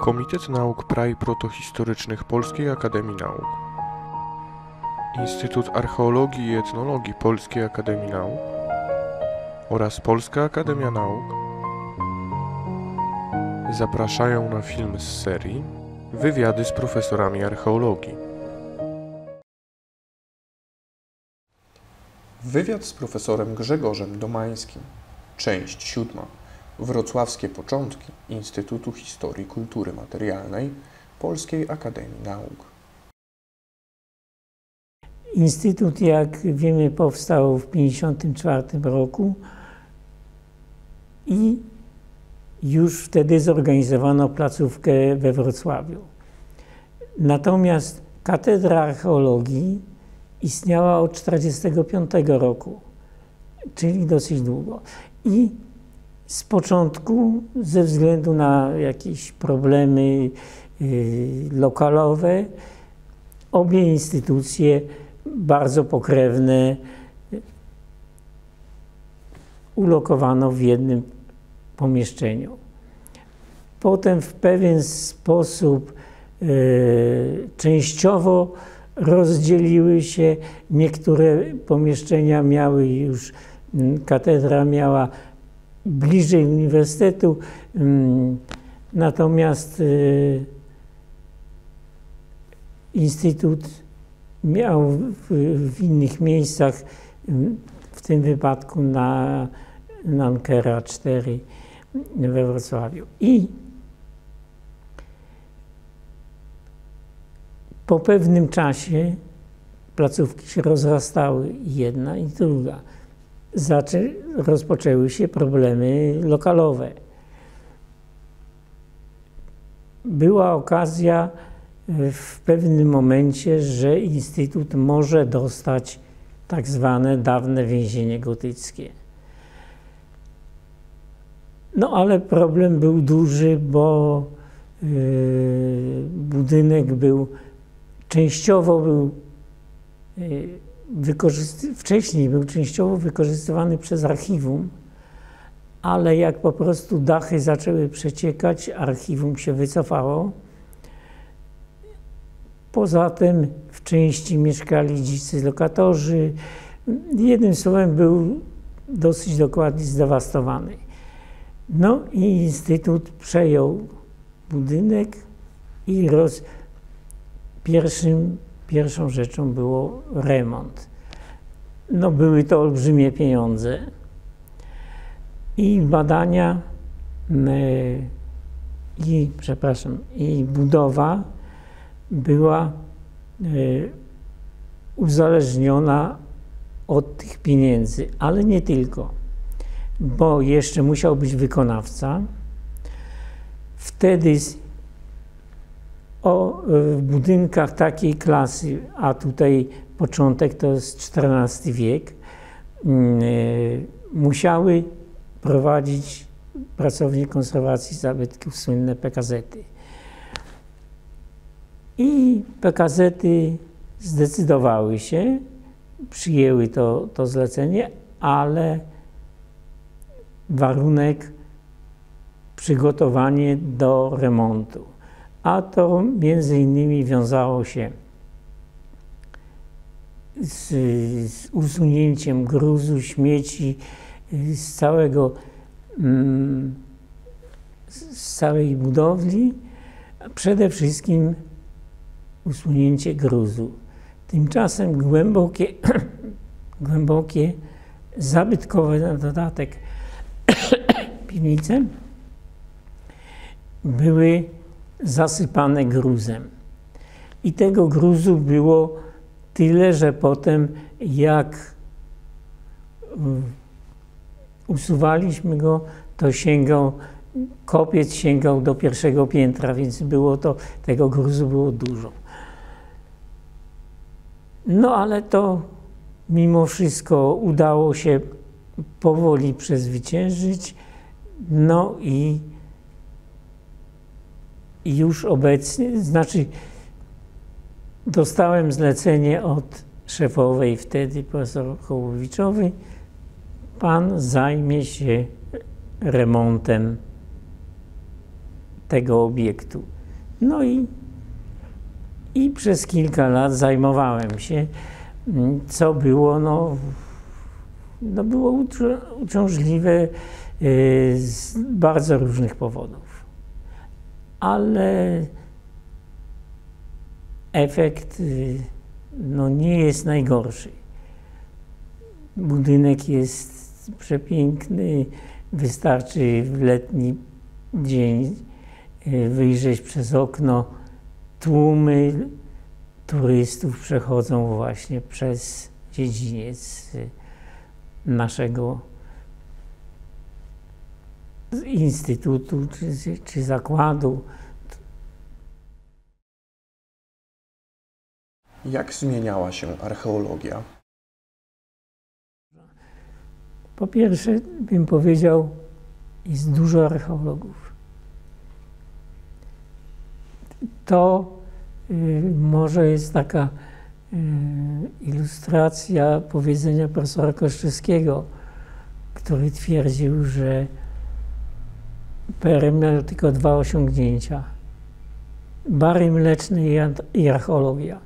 Komitet Nauk Praw Protohistorycznych Polskiej Akademii Nauk, Instytut Archeologii i Etnologii Polskiej Akademii Nauk oraz Polska Akademia Nauk zapraszają na film z serii Wywiady z profesorami archeologii. Wywiad z profesorem Grzegorzem Domańskim. Część 7. Wrocławskie początki Instytutu Historii Kultury Materialnej Polskiej Akademii Nauk. Instytut, jak wiemy, powstał w 1954 roku i już wtedy zorganizowano placówkę we Wrocławiu. Natomiast Katedra Archeologii istniała od 1945 roku, czyli dosyć długo. I z początku, ze względu na jakieś problemy lokalowe, obie instytucje bardzo pokrewne ulokowano w jednym pomieszczeniu. Potem w pewien sposób częściowo rozdzieliły się. Niektóre pomieszczenia miały już, katedra miała bliżej uniwersytetu, natomiast Instytut miał w innych miejscach, w tym wypadku na Ankera 4 we Wrocławiu. I po pewnym czasie placówki się rozrastały, jedna i druga. Rozpoczęły się problemy lokalowe. Była okazja w pewnym momencie, że Instytut może dostać tak zwane dawne więzienie gotyckie. No ale problem był duży, bo budynek częściowo był wcześniej był częściowo wykorzystywany przez archiwum, ale jak po prostu dachy zaczęły przeciekać, archiwum się wycofało. Poza tym w części mieszkali dzicy lokatorzy. Jednym słowem był dosyć dokładnie zdewastowany. No i Instytut przejął budynek i pierwszą rzeczą było remont. No były to olbrzymie pieniądze i badania i budowa była uzależniona od tych pieniędzy, ale nie tylko, bo jeszcze musiał być wykonawca. Wtedy w budynkach takiej klasy, a tutaj początek to jest XIV wiek, musiały prowadzić pracownie konserwacji zabytków słynne PKZ-y. I PKZ-y zdecydowały się, przyjęły to zlecenie, ale warunek przygotowanie do remontu. A to między innymi wiązało się z usunięciem gruzu, śmieci, z całej budowli, a przede wszystkim usunięcie gruzu. Tymczasem głębokie, zabytkowe na dodatek piwnice były zasypane gruzem. I tego gruzu było tyle, że potem jak usuwaliśmy go, to kopiec sięgał do pierwszego piętra, więc tego gruzu było dużo. No ale to mimo wszystko udało się powoli przezwyciężyć. No i już obecnie, dostałem zlecenie od szefowej wtedy, profesor Hołowiczowej, pan zajmie się remontem tego obiektu. No i przez kilka lat zajmowałem się, co było, było uciążliwe z bardzo różnych powodów. Ale efekt nie jest najgorszy. Budynek jest przepiękny, wystarczy w letni dzień wyjrzeć przez okno. Tłumy turystów przechodzą właśnie przez dziedziniec naszego instytutu czy zakładu. Jak zmieniała się archeologia? Po pierwsze, bym powiedział, jest dużo archeologów. To może jest taka ilustracja powiedzenia profesora Koszczewskiego, który twierdził, że PRM miał tylko 2 osiągnięcia: bary mleczne i archeologia.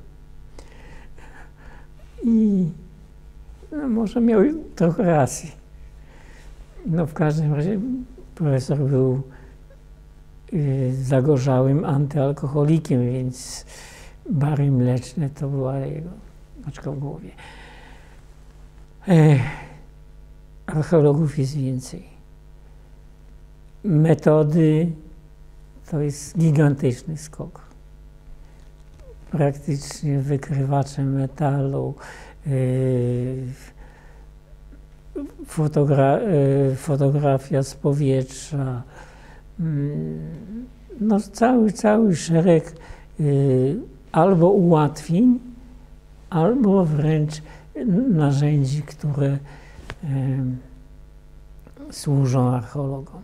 I może miał trochę racji. W każdym razie profesor był zagorzałym antyalkoholikiem, więc bary mleczne to była jego paczka w głowie. Archeologów jest więcej. Metody to jest gigantyczny skok. Praktycznie wykrywacze metalu, fotografia z powietrza, cały szereg albo ułatwień, albo wręcz narzędzi, które służą archeologom.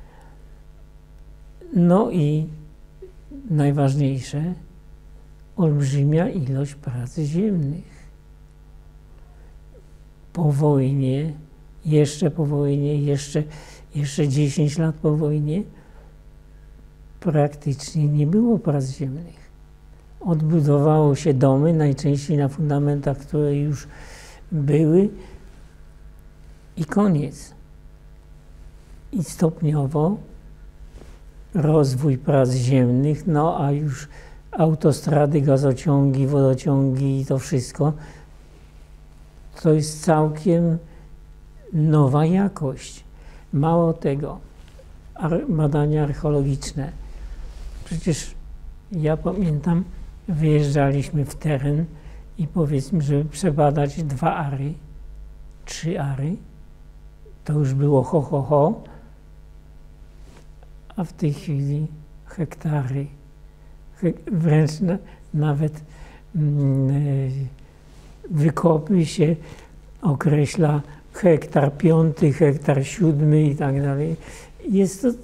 I najważniejsze, olbrzymia ilość prac ziemnych. Po wojnie, jeszcze po wojnie, jeszcze 10 lat po wojnie praktycznie nie było prac ziemnych. Odbudowało się domy, najczęściej na fundamentach, które już były, i koniec. I stopniowo rozwój prac ziemnych, a już autostrady, gazociągi, wodociągi i to wszystko, to jest całkiem nowa jakość. Mało tego, badania archeologiczne. Przecież ja pamiętam, wyjeżdżaliśmy w teren i powiedzmy, żeby przebadać 2 ary, 3 ary, to już było ho, a w tej chwili hektary. Wręcz nawet wykopy się określa hektar 5, hektar 7 i tak dalej. Jest to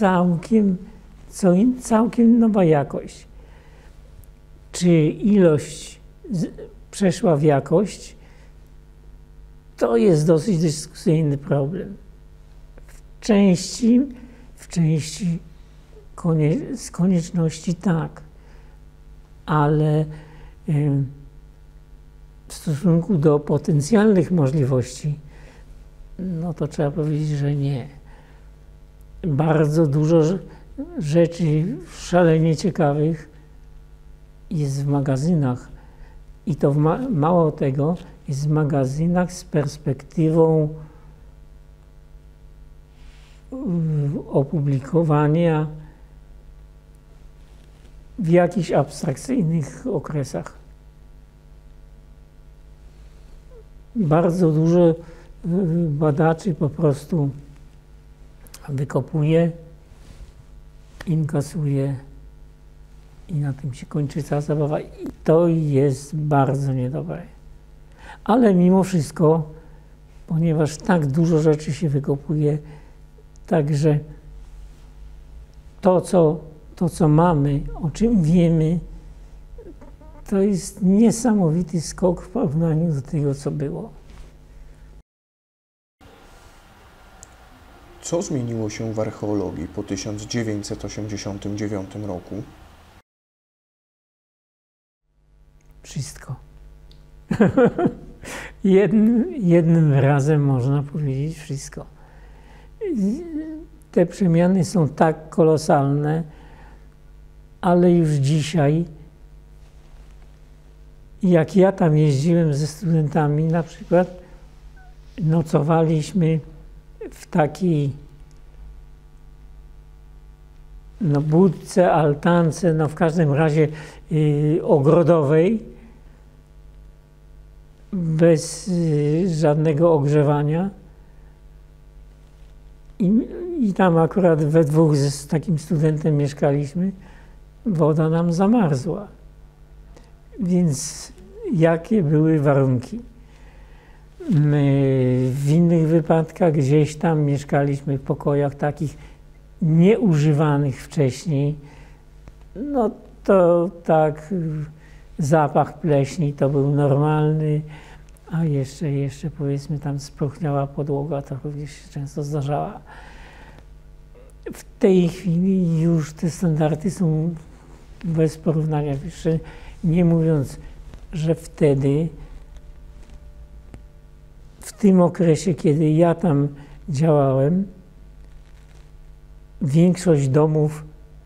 całkiem nowa jakość. Czy ilość przeszła w jakość? To jest dosyć dyskusyjny problem. W części z konieczności tak, ale w stosunku do potencjalnych możliwości, to trzeba powiedzieć, że nie. Bardzo dużo rzeczy szalenie ciekawych jest w magazynach i to mało tego, jest w magazynach z perspektywą opublikowania w jakichś abstrakcyjnych okresach. Bardzo dużo badaczy po prostu wykopuje, inkasuje i na tym się kończy cała zabawa. I to jest bardzo niedobre. Ale mimo wszystko, ponieważ tak dużo rzeczy się wykopuje, także to, co mamy, o czym wiemy, to jest niesamowity skok w porównaniu do tego, co było. Co zmieniło się w archeologii po 1989 roku? Wszystko. Jednym razem można powiedzieć wszystko. Te przemiany są tak kolosalne, ale już dzisiaj, jak ja tam jeździłem ze studentami, na przykład nocowaliśmy w takiej budce, altance, w każdym razie ogrodowej, bez żadnego ogrzewania. I tam akurat we dwóch z takim studentem mieszkaliśmy, woda nam zamarzła. Więc jakie były warunki? My w innych wypadkach gdzieś tam mieszkaliśmy w pokojach takich nieużywanych wcześniej. No to tak, zapach pleśni to był normalny, a jeszcze powiedzmy tam spróchniała podłoga, to również się często zdarzała. W tej chwili już te standardy są bez porównania wyższe, nie mówiąc, że wtedy, w tym okresie, kiedy ja tam działałem, większość domów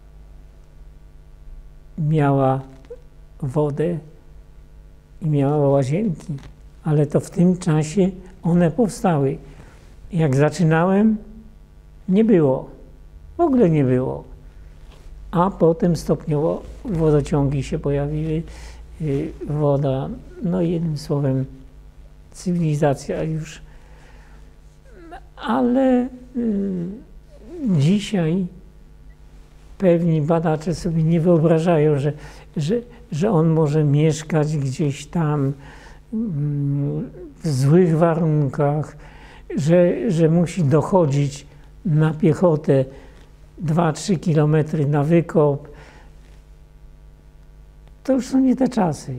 miała wodę i miała łazienki, ale to w tym czasie one powstały. Jak zaczynałem, nie było, w ogóle nie było, a potem stopniowo wodociągi się pojawiły, woda, no jednym słowem cywilizacja już, ale dzisiaj pewni badacze sobie nie wyobrażają, że on może mieszkać gdzieś tam w złych warunkach, że musi dochodzić na piechotę 2-3 kilometry na wykop. To już są nie te czasy.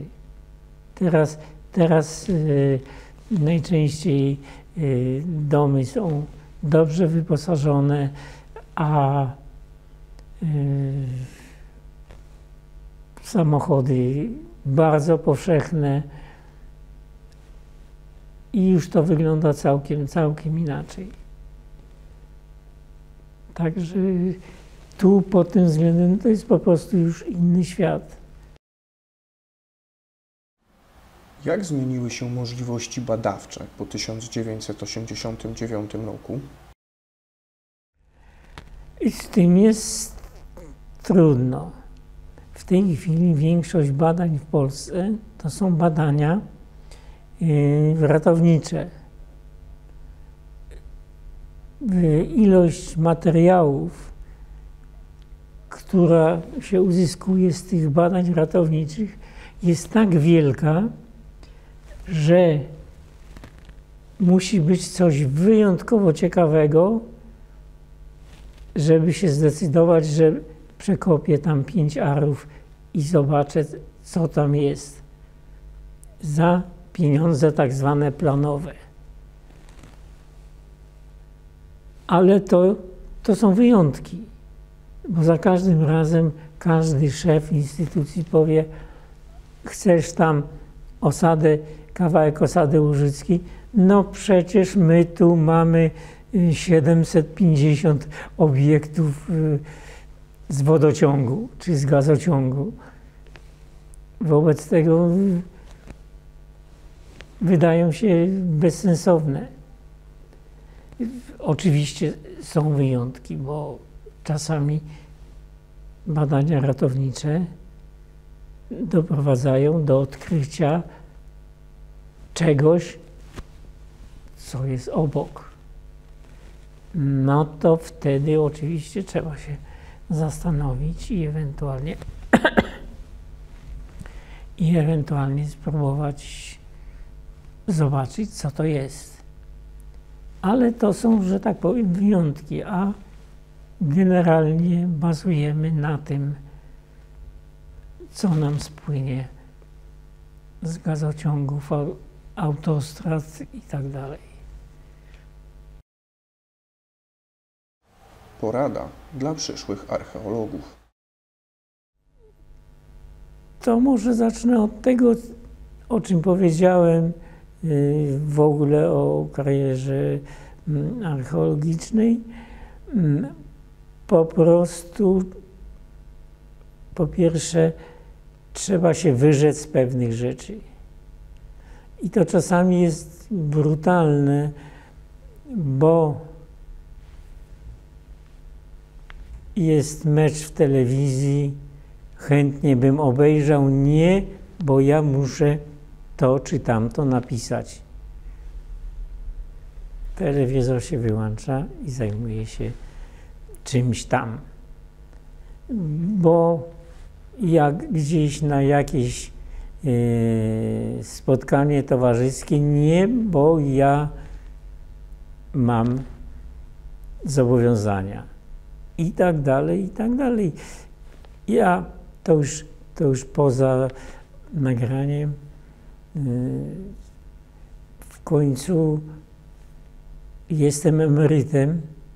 Teraz najczęściej domy są dobrze wyposażone, a samochody bardzo powszechne i już to wygląda całkiem inaczej. Także tu pod tym względem to jest po prostu już inny świat. Jak zmieniły się możliwości badawcze po 1989 roku? I z tym jest trudno. W tej chwili większość badań w Polsce to są badania ratownicze. Ilość materiałów, która się uzyskuje z tych badań ratowniczych, jest tak wielka, że musi być coś wyjątkowo ciekawego, żeby się zdecydować, że przekopię tam 5 arów i zobaczę, co tam jest. Za pieniądze tak zwane planowe. Ale to są wyjątki, bo za każdym razem każdy szef instytucji powie: chcesz tam kawałek osady łużyckiej? No przecież my tu mamy 750 obiektów z wodociągu czy z gazociągu. Wobec tego wydają się bezsensowne. Oczywiście są wyjątki, bo czasami badania ratownicze doprowadzają do odkrycia czegoś, co jest obok. No to wtedy oczywiście trzeba się zastanowić i ewentualnie spróbować zobaczyć, co to jest. Ale to są, że tak powiem, wyjątki, a generalnie bazujemy na tym, co nam spłynie z gazociągów, autostrad i tak dalej. Porada dla przyszłych archeologów. To może zacznę od tego, o czym powiedziałem w ogóle o karierze archeologicznej. Po prostu, po pierwsze, trzeba się wyrzec z pewnych rzeczy. I to czasami jest brutalne, bo jest mecz w telewizji, chętnie bym obejrzał, nie, bo ja muszę to czy tamto napisać. Telewizor się wyłącza i zajmuje się czymś tam. Bo jak gdzieś na jakieś spotkanie towarzyskie, nie, bo ja mam zobowiązania. I tak dalej, i tak dalej. Ja to już poza nagraniem w końcu jestem emerytem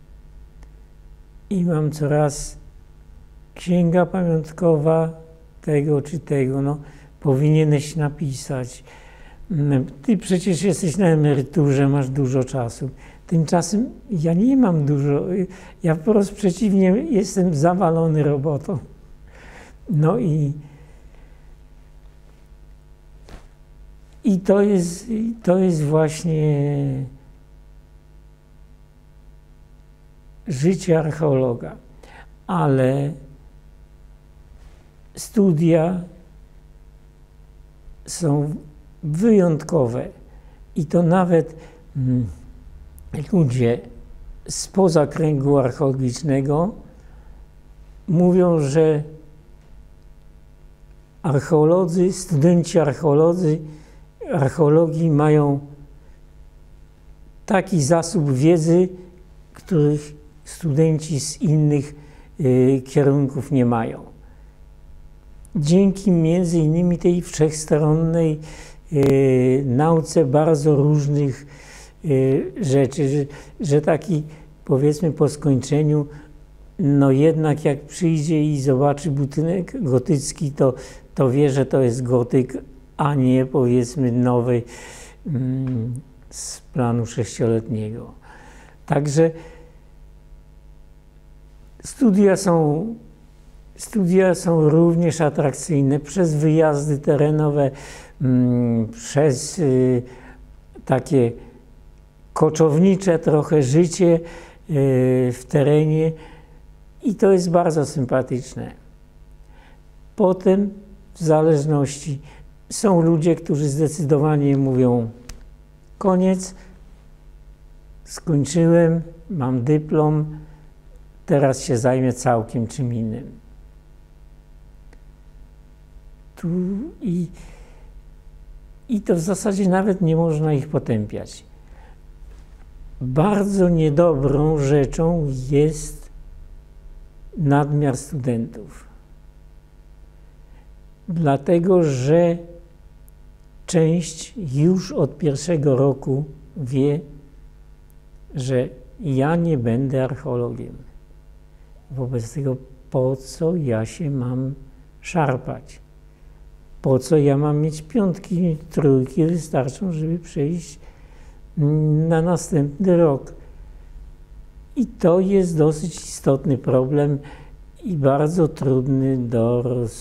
i mam coraz księga pamiątkowa tego czy tego, no powinieneś napisać. Ty przecież jesteś na emeryturze, masz dużo czasu. Tymczasem ja nie mam dużo, ja wprost przeciwnie, jestem zawalony robotą. No i to jest właśnie życie archeologa. Ale studia są wyjątkowe i to nawet ludzie spoza kręgu archeologicznego mówią, że archeolodzy, studenci archeologii mają taki zasób wiedzy, których studenci z innych kierunków nie mają. Dzięki między innymi tej wszechstronnej nauce bardzo różnych rzeczy, że taki powiedzmy po skończeniu, no jednak jak przyjdzie i zobaczy budynek gotycki, to wie, że to jest gotyk, a nie powiedzmy nowy z planu 6-letniego. Także studia są również atrakcyjne przez wyjazdy terenowe, przez takie koczownicze trochę życie w terenie i to jest bardzo sympatyczne. Potem w zależności są ludzie, którzy zdecydowanie mówią: koniec, skończyłem, mam dyplom, teraz się zajmę całkiem czym innym. I to w zasadzie nawet nie można ich potępiać. Bardzo niedobrą rzeczą jest nadmiar studentów. Dlatego, że część już od pierwszego roku wie, że ja nie będę archeologiem. Wobec tego po co ja się mam szarpać? Po co ja mam mieć 5, 3 wystarczą, żeby przejść na następny rok. I to jest dosyć istotny problem i bardzo trudny do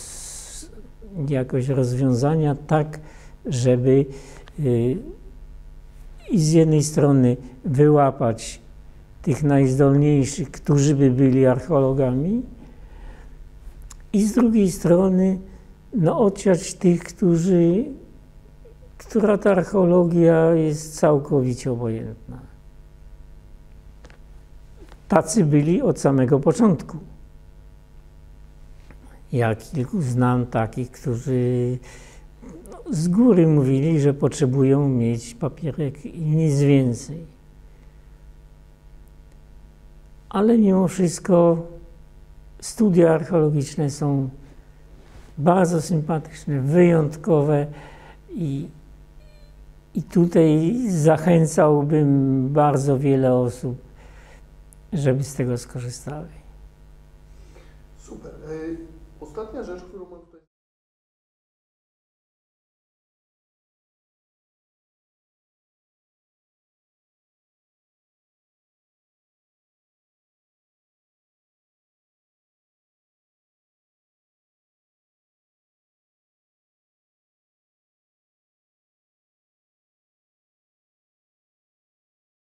jakoś rozwiązania tak, żeby i z jednej strony wyłapać tych najzdolniejszych, którzy by byli archeologami, i z drugiej strony odciąć tych, która ta archeologia jest całkowicie obojętna. Tacy byli od samego początku. Ja kilku znam takich, którzy z góry mówili, że potrzebują mieć papierek i nic więcej. Ale mimo wszystko studia archeologiczne są bardzo sympatyczne, wyjątkowe i tutaj zachęcałbym bardzo wiele osób, żeby z tego skorzystały. Super. Ostatnia rzecz, którą mam tutaj...